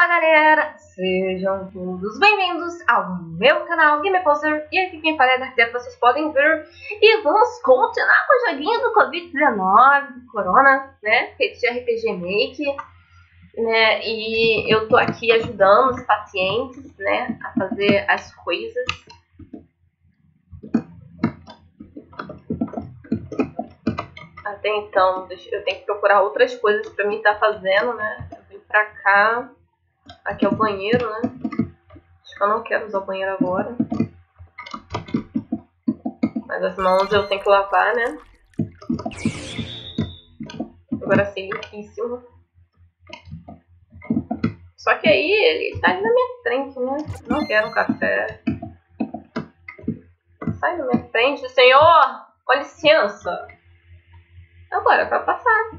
galera, sejam todos bem-vindos ao meu canal GamerPoser. E aqui quem fala é Dark, vocês podem ver. E vamos continuar com o joguinho do Covid-19, do Corona, né? Feito de RPG Maker, né? E eu tô aqui ajudando os pacientes, né? A fazer as coisas. Até então, eu tenho que procurar outras coisas pra mim estar fazendo, né? Eu vim pra cá. Aqui é o banheiro, né? Acho que eu não quero usar o banheiro agora. Mas as mãos eu tenho que lavar, né? Agora sim, limpíssimo. Só que aí ele tá ali na minha frente, né? Não quero um café. Sai da minha frente, senhor! Com licença! Agora, pra passar.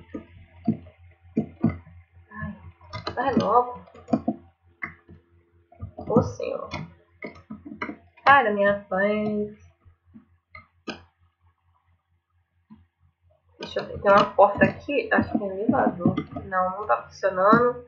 Ai, vai logo. Ô, senhor. Sai da minha frente. Deixa eu ver. Tem uma porta aqui. Acho que é elevador. Não, não tá funcionando.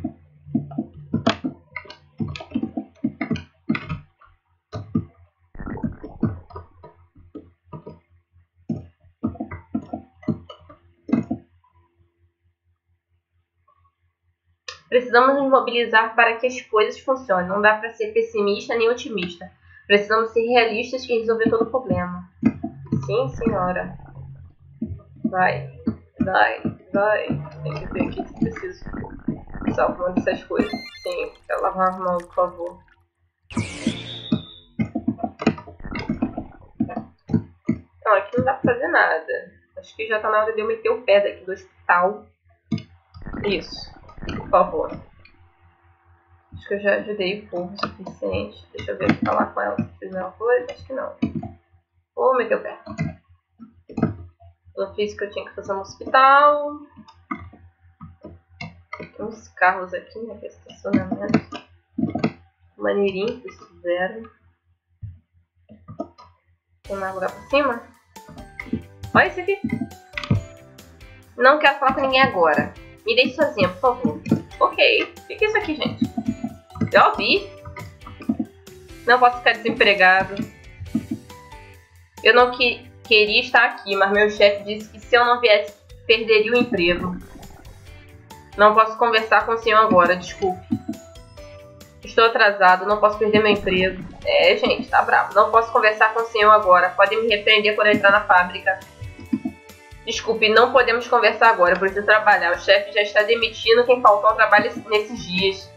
Precisamos nos mobilizar para que as coisas funcionem. Não dá para ser pessimista nem otimista. Precisamos ser realistas e resolver todo o problema. Sim, senhora. Vai. Tem que ver aqui se preciso salvar dessas coisas. Sim, quero lavar a mão, por favor. Não, aqui não dá pra fazer nada. Acho que já tá na hora de eu meter o pé daqui do hospital. Isso. Por favor. Acho que eu já ajudei o povo o suficiente. Deixa eu ver, falar com ela se fez a mesma coisa. Acho que não. Vou meter o pé. Eu fiz o que eu tinha que fazer no hospital. Tem uns carros aqui, né? Que é estacionamento. Maneirinho que eles fizeram. Tem mais lugar pra cima? Olha isso aqui. Não quero falar com ninguém agora. Me deixe sozinha, por favor. Ok. O que é isso aqui, gente? Já ouvi. Não posso ficar desempregado. Eu não queria estar aqui, mas meu chefe disse que se eu não viesse, perderia o emprego. Não posso conversar com o senhor agora, desculpe. Estou atrasado, não posso perder meu emprego. É, gente, tá bravo. Não posso conversar com o senhor agora. Pode me repreender quando eu entrar na fábrica. Desculpe, não podemos conversar agora, eu preciso trabalhar. O chefe já está demitindo quem faltou ao trabalho nesses dias.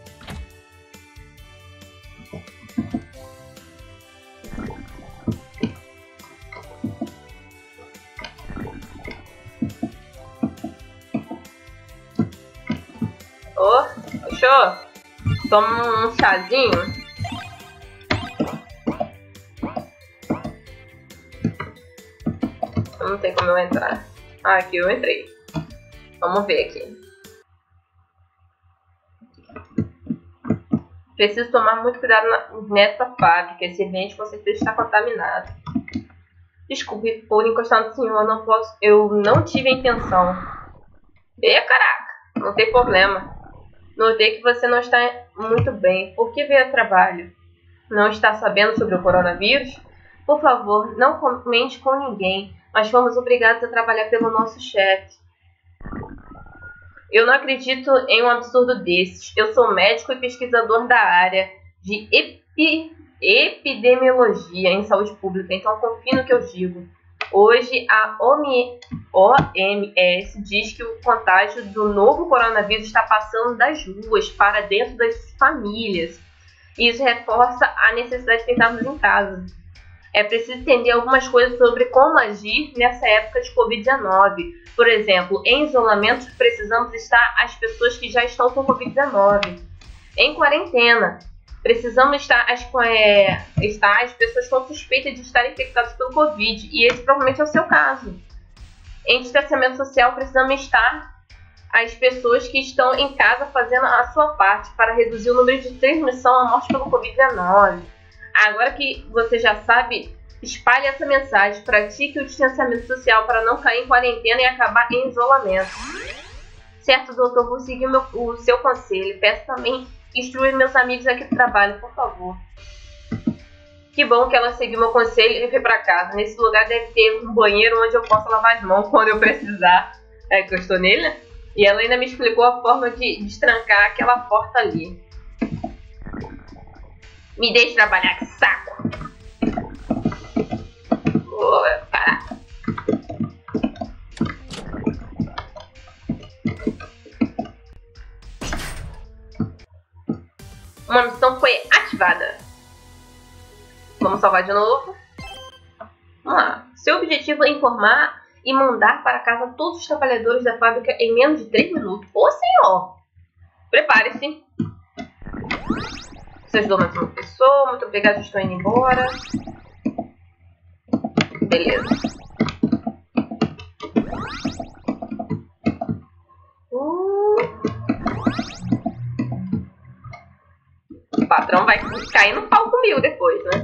Ô, fechou? Toma um chazinho. Não tem como eu entrar. Ah, aqui eu entrei. Vamos ver aqui. Preciso tomar muito cuidado nessa fábrica. Esse ambiente com certeza está contaminado. Desculpe por encostar no senhor. Não posso. Eu não tive a intenção. E caraca, não tem problema. Notei que você não está muito bem. Por que veio a trabalho? Não está sabendo sobre o coronavírus? Por favor, não comente com ninguém. Mas fomos obrigados a trabalhar pelo nosso chefe. Eu não acredito em um absurdo desses. Eu sou médico e pesquisador da área de epidemiologia em saúde pública, então confie no que eu digo. Hoje a OMS diz que o contágio do novo coronavírus está passando das ruas para dentro das famílias. Isso reforça a necessidade de ficarmos em casa. É preciso entender algumas coisas sobre como agir nessa época de Covid-19. Por exemplo, em isolamento precisamos estar as pessoas que já estão com Covid-19. Em quarentena, precisamos estar as pessoas com suspeita de estarem infectadas pelo Covid. E esse provavelmente é o seu caso. Em distanciamento social, precisamos estar as pessoas que estão em casa fazendo a sua parte para reduzir o número de transmissão à morte pelo Covid-19. Agora que você já sabe, espalhe essa mensagem, pratique o distanciamento social para não cair em quarentena e acabar em isolamento. Certo, doutor, vou seguir o seu conselho. Peço também instruir meus amigos aqui do trabalho, por favor. Que bom que ela seguiu meu conselho e foi pra casa. Nesse lugar deve ter um banheiro onde eu possa lavar as mãos quando eu precisar. É que eu estou nele, né? E ela ainda me explicou a forma de destrancar aquela porta ali. Me deixe trabalhar, que saco! Oh, caraca. Uma missão foi ativada. Vamos salvar de novo. Vamos lá. Seu objetivo é informar e mandar para casa todos os trabalhadores da fábrica em menos de 3 minutos. Ô, senhor! Prepare-se. Você ajudou mais uma pessoa. Muito obrigado, estou indo embora. Beleza. O patrão vai cair no pau comigo depois, né?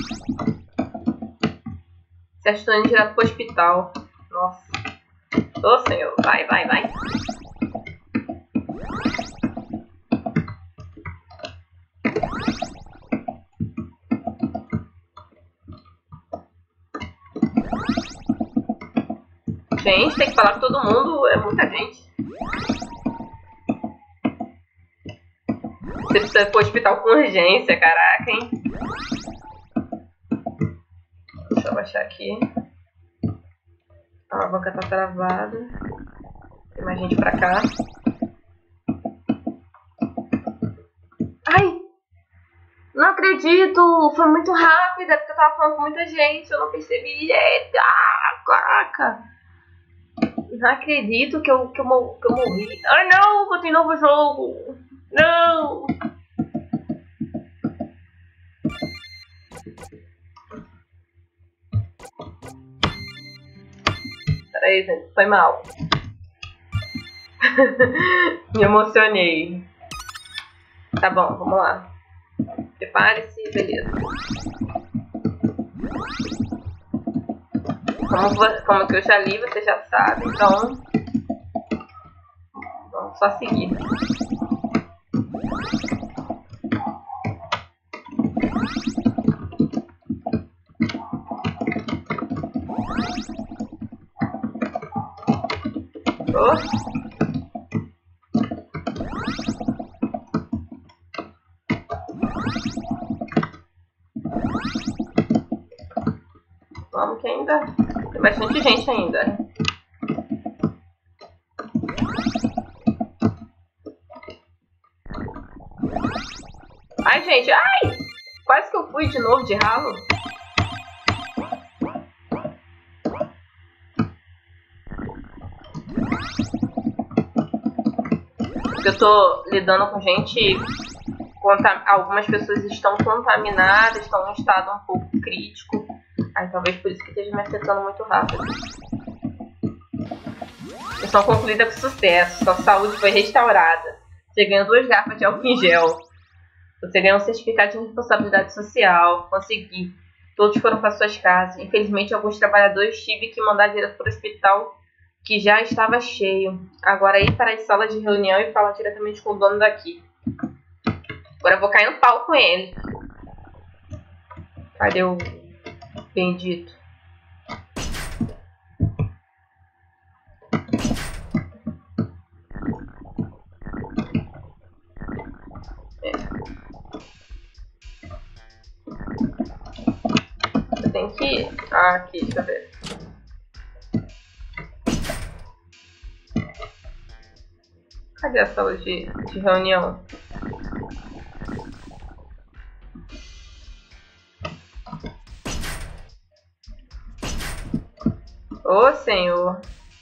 Você estou indo direto pro hospital. Nossa. Ô, senhor. Vai, vai, vai. Gente, tem que falar com todo mundo. É muita gente. Você precisa ir pro hospital com urgência, caraca, hein? Deixa eu abaixar aqui. A alavanca tá travada. Tem mais gente pra cá. Ai! Não acredito! Foi muito rápido, é porque eu tava falando com muita gente. Eu não percebi. Eita! Caraca! Não acredito que eu morri. Ai, não! Botei novo jogo! Não! Peraí, gente. Foi mal. Me emocionei. Tá bom, vamos lá. Prepare-se, beleza. Como que eu já li, você já sabe, então vamos só seguir. Oh. Vamos que ainda tem bastante gente ainda. Ai, gente, ai! Quase que eu fui de novo de ralo. Eu tô lidando com gente. Algumas pessoas estão contaminadas, estão em um estado um pouco crítico. Aí talvez por isso que esteja me afetando muito rápido. Missão concluída com sucesso. Sua saúde foi restaurada. Você ganhou 2 garrafas de álcool em gel. Você ganhou um certificado de responsabilidade social. Consegui. Todos foram para suas casas. Infelizmente, alguns trabalhadores tive que mandar direto para o hospital, que já estava cheio. Agora ir para as salas de reunião e falar diretamente com o dono daqui. Agora eu vou cair no pau com ele. Cadê o bendito? Eu tenho que ir. Ah, aqui, deixa eu ver. Cadê a sala de reunião? Ô, senhor.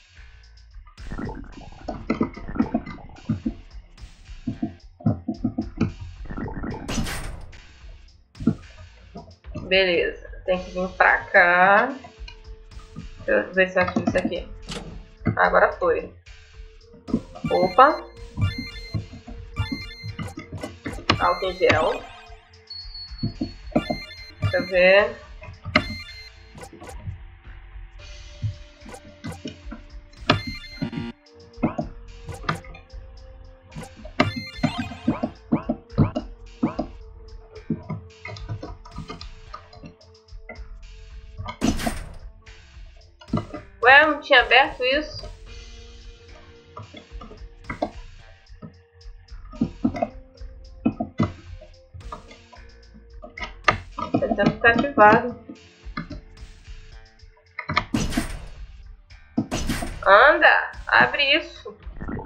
Beleza. Tem que vir pra cá. Deixa eu ver se eu ativo isso aqui. Agora foi. Opa. Álcool em gel. Deixa eu ver. Ué, eu não tinha aberto isso? Tá tendo que ficar ativado. Anda, abre isso.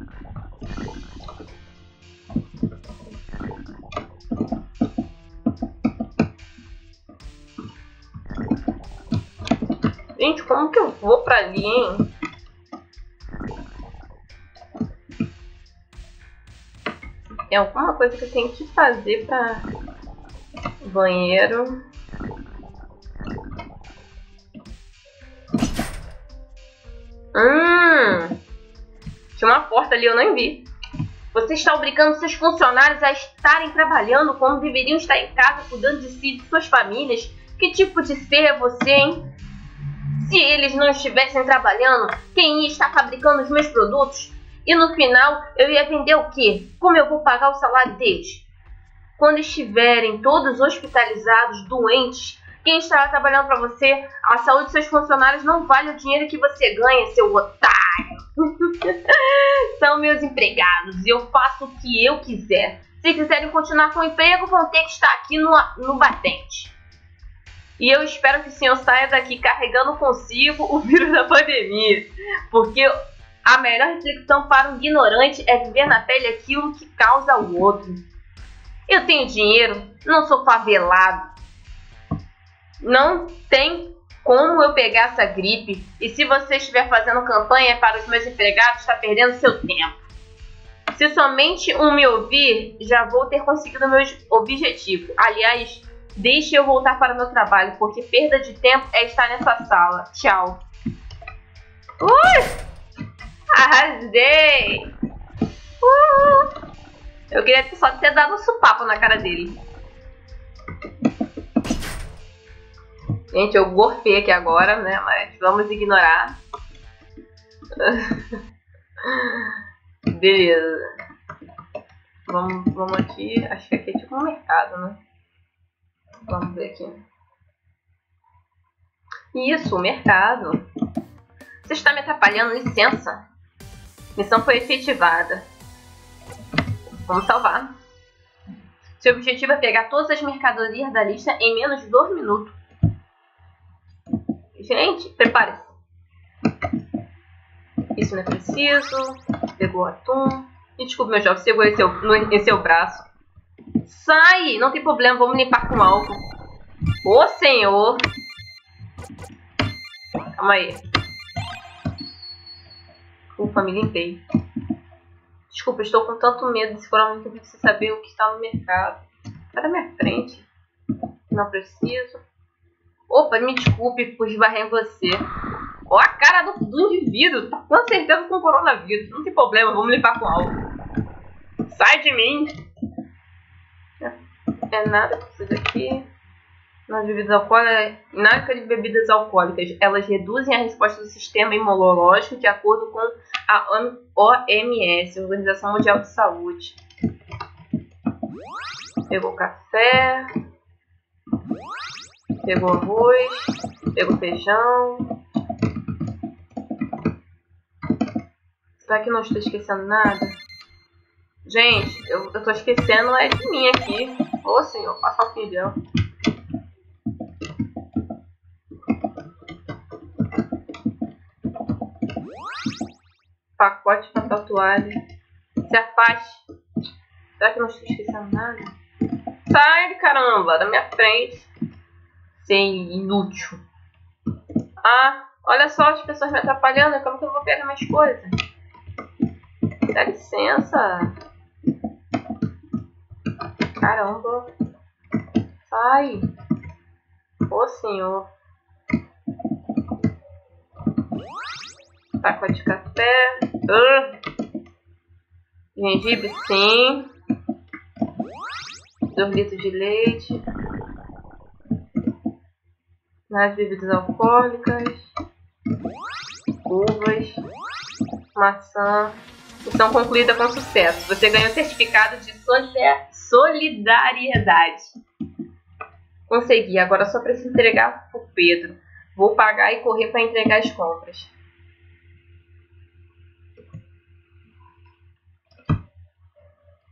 Gente, como que eu vou pra ali, hein? Tem alguma coisa que eu tenho que fazer pra banheiro. Tinha uma porta ali, eu nem vi. Você está obrigando seus funcionários a estarem trabalhando como deveriam estar em casa, cuidando de si e de suas famílias? Que tipo de ser é você, hein? Se eles não estivessem trabalhando, quem ia estar fabricando os meus produtos? E no final, eu ia vender o quê? Como eu vou pagar o salário deles? Quando estiverem todos hospitalizados, doentes, quem estará trabalhando para você? A saúde de seus funcionários não vale o dinheiro que você ganha, seu otário. São meus empregados e eu faço o que eu quiser. Se quiserem continuar com o emprego, vão ter que estar aqui no batente. E eu espero que o senhor saia daqui carregando consigo o vírus da pandemia. Porque a melhor reflexão para um ignorante é viver na pele aquilo que causa ao outro. Eu tenho dinheiro, não sou favelado. Não tem como eu pegar essa gripe. E se você estiver fazendo campanha para os meus empregados, está perdendo seu tempo. Se somente me ouvir, já vou ter conseguido o meu objetivo. Aliás, deixe eu voltar para o meu trabalho, porque perda de tempo é estar nessa sala. Tchau. Arrasei! Eu queria só ter dado um supapo na cara dele. Gente, eu gorfei aqui agora, né? Mas vamos ignorar. Beleza. Vamos aqui. Acho que aqui é tipo um mercado, né? Vamos ver aqui. Isso, mercado. Você está me atrapalhando, licença. Missão foi efetivada. Vamos salvar. Seu objetivo é pegar todas as mercadorias da lista em menos de 2 minutos. Gente, prepare-se. Isso não é preciso. Pegou o atum. Desculpa, meu jovem, segura em seu braço. Sai! Não tem problema, vamos limpar com álcool. Ô, senhor! Calma aí. Ufa, me limpei. Desculpa, estou com tanto medo desse coronavírus que você saber o que está no mercado. Sai da minha frente. Não preciso. Opa, me desculpe por esbarrar em você. Ó a cara do indivíduo. Tá com certeza com coronavírus. Não tem problema, vamos limpar com álcool. Sai de mim. É nada isso daqui. Nas bebidas alcoólicas, nada de bebidas alcoólicas. Elas reduzem a resposta do sistema imunológico de acordo com a OMS, Organização Mundial de Saúde. Pegou café. Pegou arroz. Pegou feijão. Será que não estou esquecendo nada? Gente, eu tô esquecendo é de mim aqui. Ô senhor, passa o feijão. Pacote para tatuagem. Se afaste. Será que não estou esquecendo nada? Sai, caramba, da minha frente. Sem inútil. Ah, olha só as pessoas me atrapalhando. Como que eu vou pegar minhas coisas? Dá licença. Caramba. Sai. Ô, senhor. Pacote de café. Gengibre, sim. 2 litros de leite. Nas bebidas alcoólicas. Uvas. Maçã. Missão concluída com sucesso. Você ganhou o certificado de solidariedade. Consegui. Agora só preciso entregar pro Pedro. Vou pagar e correr para entregar as compras.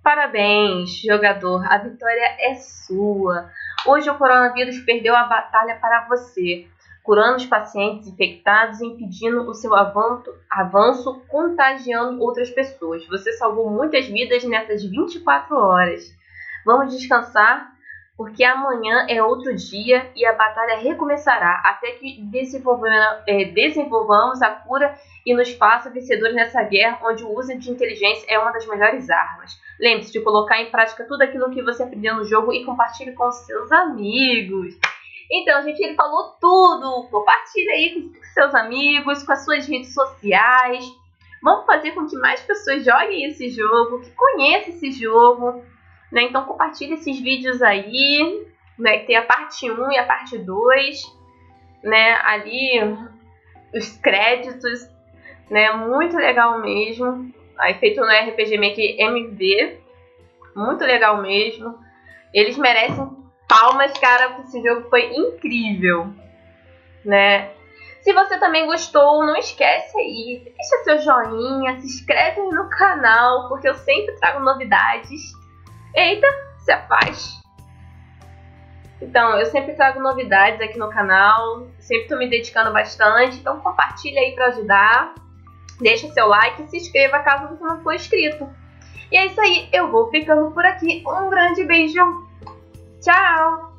Parabéns, jogador, a vitória é sua. Hoje o coronavírus perdeu a batalha para você, curando os pacientes infectados e impedindo o seu avanço, contagiando outras pessoas. Você salvou muitas vidas nessas 24 horas. Vamos descansar, porque amanhã é outro dia e a batalha recomeçará até que desenvolvamos a cura e nos faça vencedores nessa guerra onde o uso de inteligência é uma das melhores armas. Lembre-se de colocar em prática tudo aquilo que você aprendeu no jogo e compartilhe com seus amigos. Então, gente, ele falou tudo. Compartilhe aí com seus amigos, com as suas redes sociais. Vamos fazer com que mais pessoas joguem esse jogo, que conheçam esse jogo. Né? Então, compartilhe esses vídeos aí. Né? Que tem a parte 1 e a parte 2. Né? Ali, os créditos. Né? Muito legal mesmo. Aí, feito no RPG Maker MV. Muito legal mesmo. Eles merecem palmas, cara, porque esse jogo foi incrível. Né? Se você também gostou, não esquece aí. Deixa seu joinha, se inscreve no canal, porque eu sempre trago novidades. Eita, se afaz. Então, eu sempre trago novidades aqui no canal. Sempre estou me dedicando bastante. Então, compartilha aí para ajudar. Deixa seu like e se inscreva caso você não for inscrito. E é isso aí, eu vou ficando por aqui. Um grande beijo. Tchau!